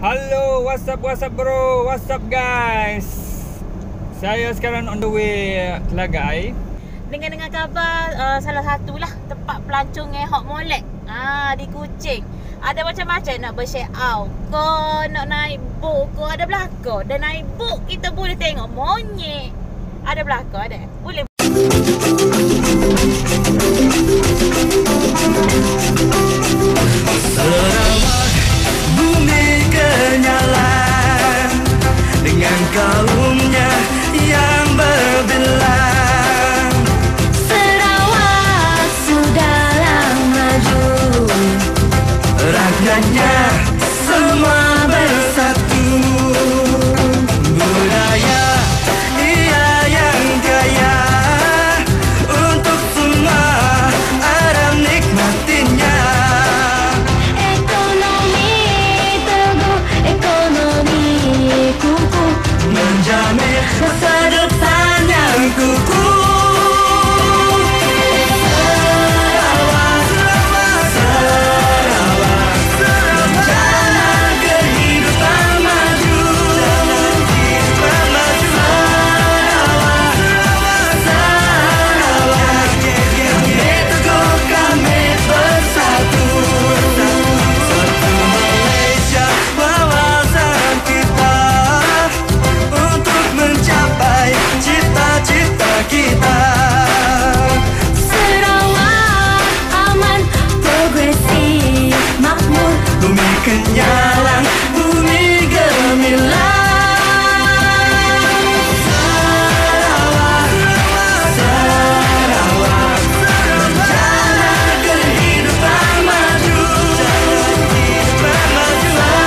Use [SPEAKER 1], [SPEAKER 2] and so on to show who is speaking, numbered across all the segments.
[SPEAKER 1] Halo, what's up bro, what's up guys. Saya sekarang on the way Telagai.
[SPEAKER 2] Dengar kabar salah satulah tempat pelancong yang hot molek di Kuching. Ada macam-macam nak ber-share out ke, nak naik boat ke, ada belakang. Dan naik boat kita boleh tengok monyet. Ada belakang ada. Boleh.
[SPEAKER 3] Sarawak, bumi kenyalan dengan kaumnya yang berbilang.
[SPEAKER 4] Sarawak sudah maju,
[SPEAKER 3] Rakyatnya semua bersatu. Budaya ia yang kaya, untuk semua orang nikmatinya.
[SPEAKER 4] ekonomi teguh, ekonomi kukuh,
[SPEAKER 3] Menjamin masa depan yang kukuh. Kenyalang, bumi gemilang. Sarawak, Sarawak, rencana kehidupan maju. Sarawak,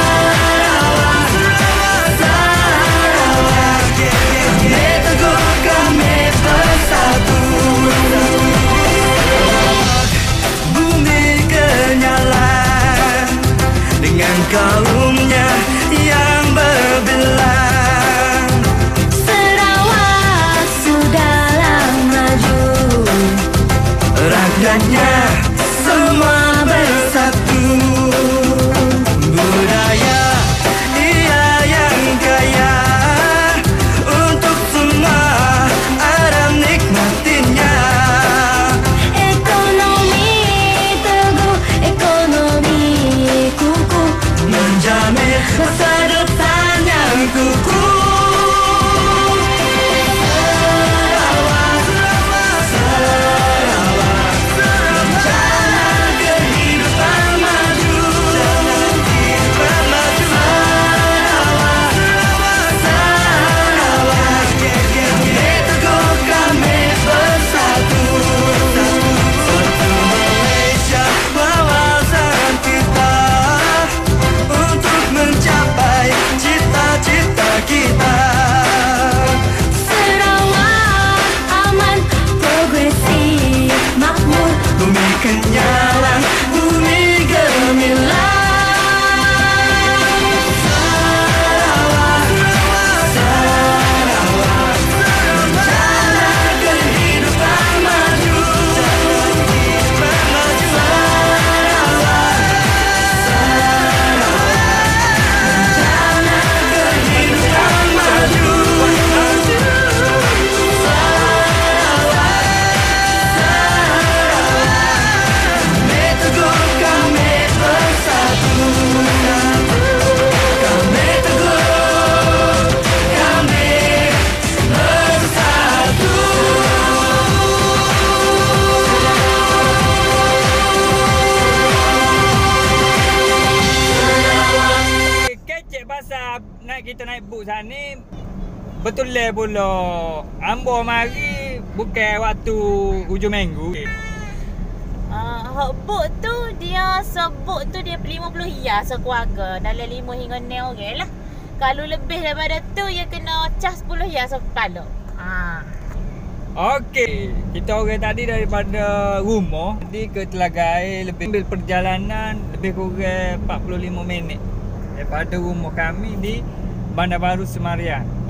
[SPEAKER 3] Sarawak, kami teguh, kami bersatu. Bumi kenyalang dengan kaumnya yang berbilang.
[SPEAKER 4] Sarawak sudah maju,
[SPEAKER 3] Rakyatnya semua bersatu. Budaya ia yang kaya, untuk semua orang nikmatinya.
[SPEAKER 4] ekonomi teguh, ekonomi kukuh,
[SPEAKER 3] Menjamin masa depan yang kukuh. Kenyalang, bumi gemilang. Sarawak, Sarawak, rencana kehidupan maju. Sarawak, Sarawak, rencana kehidupan maju.
[SPEAKER 1] Kita naik boat sana ni betul lah pula. Ambo mari bukan waktu hujung minggu.
[SPEAKER 2] Hot boat tu dia sebut tu dia 50 hia sekeluarga, dalam 5 hingga 6 orang lah. Kalau lebih daripada tu dia kena cas 10 hia sekepala.
[SPEAKER 1] Okey, kita orang tadi daripada rumah di ke Telagai lebih ambil perjalanan lebih kurang 45 minit daripada rumah kami di Bandar Baru Semarian.